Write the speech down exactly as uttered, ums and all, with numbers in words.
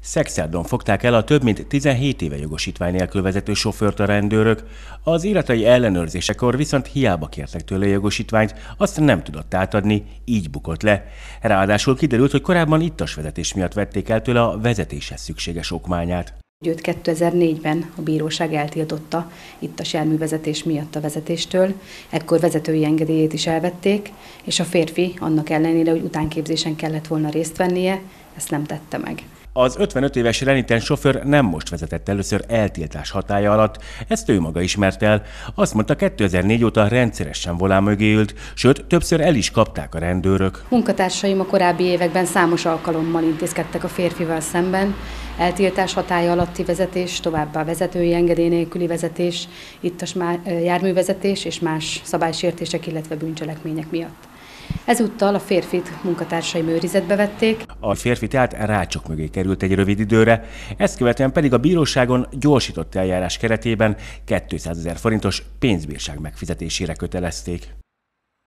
Szexárdon fogták el a több mint tizenhét éve jogosítvány nélkül vezető sofőrt a rendőrök. Az iratai ellenőrzésekor viszont hiába kértek tőle jogosítványt, azt nem tudott átadni, így bukott le. Ráadásul kiderült, hogy korábban ittas vezetés miatt vették el tőle a vezetéshez szükséges okmányát. Őt kétezer-négyben a bíróság eltiltotta ittas járművezetés miatt a vezetéstől, ekkor vezetői engedélyét is elvették, és a férfi annak ellenére, hogy utánképzésen kellett volna részt vennie, ezt nem tette meg. Az ötvenöt éves renitens sofőr nem most vezetett először eltiltás hatálya alatt, ezt ő maga ismert el. Azt mondta, kétezer-négy óta rendszeresen volán mögé ült, sőt, többször el is kapták a rendőrök. Munkatársaim a korábbi években számos alkalommal intézkedtek a férfival szemben, eltiltás hatálya alatti vezetés, továbbá vezetői engedély nélküli vezetés, ittas járművezetés és más szabálysértések, illetve bűncselekmények miatt. Ezúttal a férfit munkatársaim őrizetbe vették. A férfi tehát rácsok mögé került egy rövid időre, ezt követően pedig a bíróságon gyorsított eljárás keretében kétszázezer forintos pénzbírság megfizetésére kötelezték.